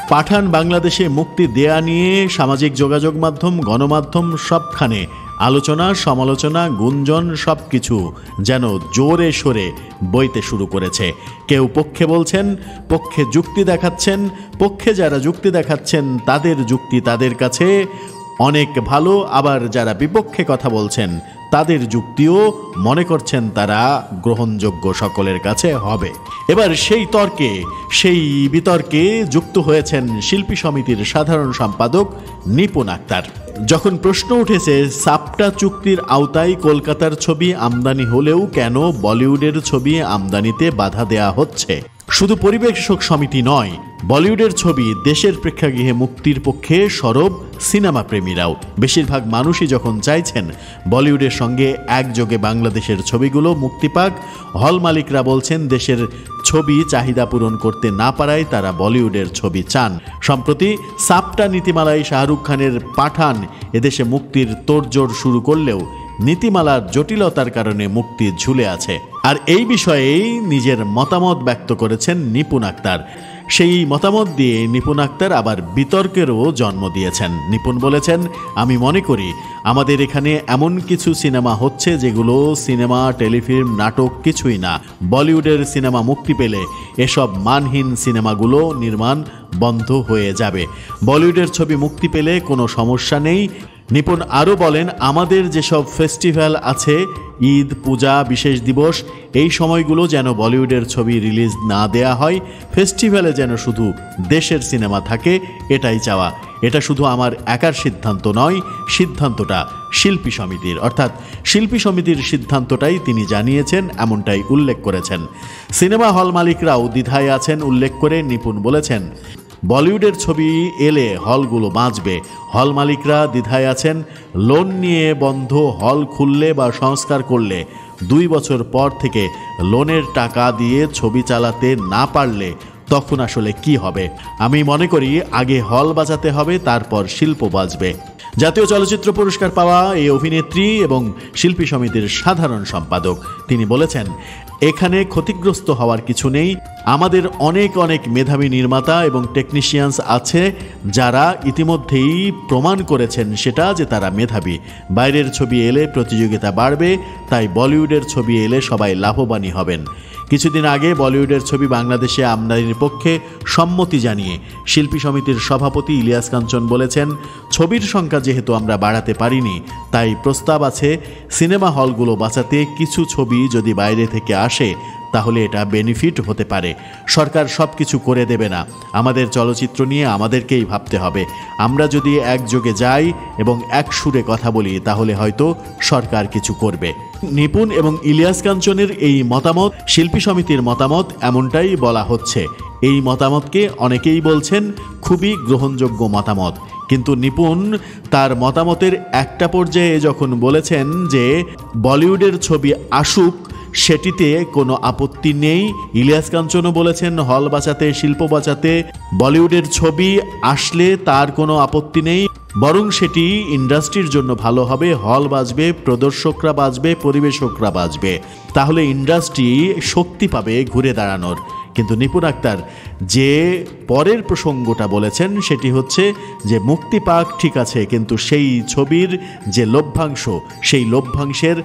পাঠান বাংলাদেশে মুক্তি দেয়া নিয়ে সামাজিক যোগাযোগ মাধ্যম, গণমাধ্যম সবখানে আলোচনা, সমালোচনা, গুঞ্জন সবকিছু যেন জোরে সোরে বইতে শুরু করেছে। কেউ পক্ষে বলছেন, পক্ষে যুক্তি দেখাচ্ছেন, পক্ষে যারা যুক্তি দেখাচ্ছেন তাদের যুক্তি তাদের কাছে অনেক ভালো, আবার যারা বিপক্ষে কথা বলছেন তাদের যুক্তিও মনে করছেন তারা গ্রহণযোগ্য সকলের কাছে হবে। এবার সেই তর্কে, সেই বিতর্কে যুক্ত হয়েছেন শিল্পী সমিতির সাধারণ সম্পাদক নিপুণ আক্তার। যখন প্রশ্ন উঠেছে সাপটা চুক্তির আওতায় কলকাতার ছবি আমদানি হলেও কেন বলিউডের ছবি আমদানিতে বাধা দেয়া হচ্ছে, শুধু পরিবেশক সমিতি নয়, বলিউডের ছবি দেশের প্রেক্ষাগৃহে মুক্তির পক্ষে সরব সিনেমা প্রেমীরাও। বেশিরভাগ মানুষই যখন চাইছেন বলিউডের সঙ্গে একযোগে বাংলাদেশের ছবিগুলো মুক্তি পাক, হল মালিকরা বলছেন দেশের ছবি চাহিদা পূরণ করতে না পারায় তারা বলিউডের ছবি চান। সম্প্রতি সাপটা নীতিমালায় শাহরুখ খানের পাঠান এদেশে মুক্তির তোড়জোড় শুরু করলেও নীতিমালার জটিলতার কারণে মুক্তি ঝুলে আছে। আর এই বিষয়েই নিজের মতামত ব্যক্ত করেছেন নিপুণ আক্তার। সেই মতামত দিয়ে নিপুণ আক্তার আবার বিতর্কেরও জন্ম দিয়েছেন। নিপুণ বলেছেন, আমি মনে করি আমাদের এখানে এমন কিছু সিনেমা হচ্ছে যেগুলো সিনেমা, টেলিফিল্ম, নাটক কিছুই না। বলিউডের সিনেমা মুক্তি পেলে এসব মানহীন সিনেমাগুলো নির্মাণ বন্ধ হয়ে যাবে। বলিউডের ছবি মুক্তি পেলে কোনো সমস্যা নেই। নিপুণ আরও বলেন, আমাদের যেসব ফেস্টিভ্যাল আছে, ঈদ, পূজা, বিশেষ দিবস, এই সময়গুলো যেন বলিউডের ছবি রিলিজ না দেয়া হয়, ফেস্টিভ্যালে যেন শুধু দেশের সিনেমা থাকে, এটাই চাওয়া। এটা শুধু আমার একার সিদ্ধান্ত নয়, সিদ্ধান্তটা শিল্পী সমিতির, অর্থাৎ শিল্পী সমিতির সিদ্ধান্তটাই তিনি জানিয়েছেন, এমনটাই উল্লেখ করেছেন। সিনেমা হল মালিকরাও দ্বিধায় আছেন উল্লেখ করে নিপুণ বলেছেন, বলিউডের ছবি এলে হলগুলো বাঁচবে। হল মালিকরা দ্বিধায় আছেন, লোন নিয়ে বন্ধ হল খুললে বা সংস্কার করলে 2 বছর পর থেকে লোনের টাকা দিয়ে ছবি চালাতে না পারলে তখন আসলে কি হবে। আমি মনে করি আগে হল বাঁচাতে হবে, তারপর শিল্প বাঁচবে। জাতীয় চলচ্চিত্র পুরস্কার পাওয়া এই অভিনেত্রী এবং শিল্পী সমিতির সাধারণ সম্পাদক, তিনি বলেছেন, এখানে ক্ষতিগ্রস্ত হওয়ার কিছু নেই। আমাদের অনেক অনেক মেধাবী নির্মাতা এবং টেকনিশিয়ানস আছে যারা ইতিমধ্যেই প্রমাণ করেছেন সেটা যে তারা মেধাবী। বাইরের ছবি এলে প্রতিযোগিতা বাড়বে, তাই বলিউডের ছবি এলে সবাই লাভবানই হবেন। কিছুদিন আগে বলিউডের ছবি বাংলাদেশে আমদানির পক্ষে সম্মতি জানিয়ে শিল্পী সমিতির সভাপতি ইলিয়াস কাঞ্চন বলেছেন, ছবির সংখ্যা যেহেতু আমরা বাড়াতে পারিনি, তাই প্রস্তাব আছে সিনেমা হলগুলো বাঁচাতে কিছু ছবি যদি বাইরে থেকে আসে তাহলে এটা বেনিফিট হতে পারে। সরকার সব কিছু করে দেবে না, আমাদের চলচ্চিত্র নিয়ে আমাদেরকেই ভাবতে হবে। আমরা যদি একযোগে যাই এবং এক সুরে কথা বলি তাহলে হয়তো সরকার কিছু করবে। নিপুণ এবং ইলিয়াস কাঞ্চনের এই মতামত শিল্পী সমিতির মতামত এমনটাই বলা হচ্ছে। এই মতামতকে অনেকেই বলছেন খুবই গ্রহণযোগ্য মতামত, কিন্তু নিপুণ তার মতামতের একটা পর্যায়ে যখন বলেছেন যে বলিউডের ছবি আসুক সেটিতে কোনো আপত্তি নেই, ইলিয়াস কাঞ্চনও বলেছেন হল বাঁচাতে, শিল্প বাঁচাতে বলিউডের ছবি আসলে তার কোনো আপত্তি নেই, বরং সেটি ইন্ডাস্ট্রির জন্য ভালো হবে। হল বাঁচবে, প্রদর্শকরা বাঁচবে, পরিবেশকরা বাঁচবে, তাহলে ইন্ডাস্ট্রি শক্তি পাবে ঘুরে দাঁড়ানোর। কিন্তু নিপুণ আক্তার যে পরের প্রসঙ্গটা বলেছেন সেটি হচ্ছে যে মুক্তি পাক ঠিক আছে, কিন্তু সেই ছবির যে লভ্যাংশ, সেই লভ্যাংশের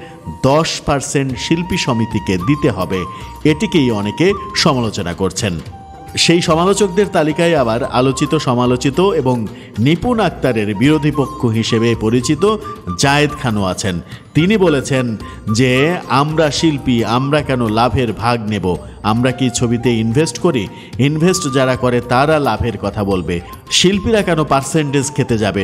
10% শিল্পী সমিতিকে দিতে হবে। এটিকেই অনেকে সমালোচনা করছেন। সেই সমালোচকদের তালিকায় আবার আলোচিত, সমালোচিত এবং নিপুণ আক্তারের বিরোধী পক্ষ হিসেবে পরিচিত জায়েদ খানও আছেন। তিনি বলেছেন যে আমরা শিল্পী, আমরা কেন লাভের ভাগ নেব? আমরা কি ছবিতে ইনভেস্ট করি? ইনভেস্ট যারা করে তারা লাভের কথা বলবে। শিল্পীরা কেন পার্সেন্টেজ খেতে যাবে?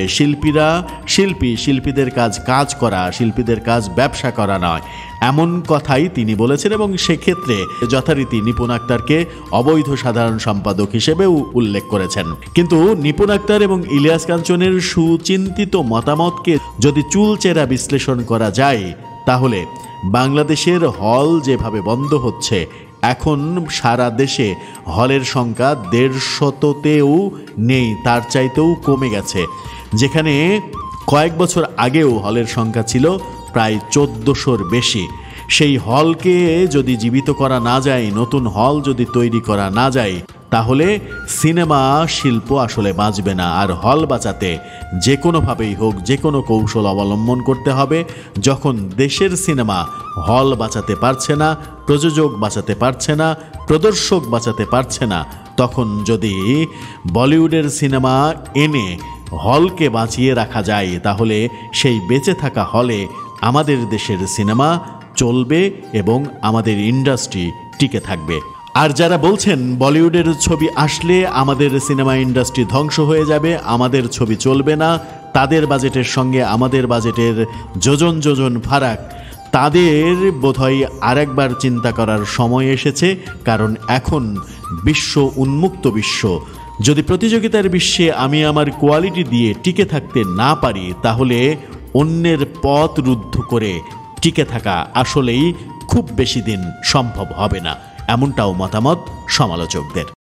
শিল্পীদের কাজ করা, শিল্পীদের কাজ ব্যবসা করা নয়, এমন কথাই তিনি বলেছেন এবং সেক্ষেত্রে যথারীতি নিপুণ আক্তারকে অবৈধ সাধারণ সম্পাদক হিসেবেও উল্লেখ করেছেন। কিন্তু নিপুণ আক্তার এবং ইলিয়াস কাঞ্চনের সুচিন্তিত মতামতকে যদি চুলচেরা বিশ্লেষণ করা যায় তাহলে বাংলাদেশের হল যেভাবে বন্ধ হচ্ছে, এখন সারা দেশে হলের সংখ্যা 150তেও নেই, তার চাইতেও কমে গেছে। যেখানে কয়েক বছর আগেও হলের সংখ্যা ছিল প্রায় 1400-র বেশি। সেই হলকে যদি জীবিত করা না যায়, নতুন হল যদি তৈরি করা না যায়, তাহলে সিনেমা শিল্প আসলে বাঁচবে না। আর হল বাঁচাতে যে কোনোভাবেই হোক, যে কোনো কৌশল অবলম্বন করতে হবে। যখন দেশের সিনেমা হল বাঁচাতে পারছে না, প্রযোজক বাঁচাতে পারছে না, প্রদর্শক বাঁচাতে পারছে না, তখন যদি বলিউডের সিনেমা এনে হলকে বাঁচিয়ে রাখা যায়, তাহলে সেই বেঁচে থাকা হলে আমাদের দেশের সিনেমা চলবে এবং আমাদের ইন্ডাস্ট্রি টিকে থাকবে। আর যারা বলছেন বলিউডের ছবি আসলে আমাদের সিনেমা ইন্ডাস্ট্রি ধ্বংস হয়ে যাবে, আমাদের ছবি চলবে না, তাদের বাজেটের সঙ্গে আমাদের বাজেটের যোজন যোজন ফারাক, তাদের বোধহয় আরেকবার চিন্তা করার সময় এসেছে। কারণ এখন বিশ্ব উন্মুক্ত বিশ্ব। যদি প্রতিযোগিতার বিশ্বে আমি আমার কোয়ালিটি দিয়ে টিকে থাকতে না পারি, তাহলে অন্যের পথ রুদ্ধ করে টিকে থাকা আসলেই খুব বেশি দিন সম্ভব হবে না। এমনটাও মতামত সমালোচকদের।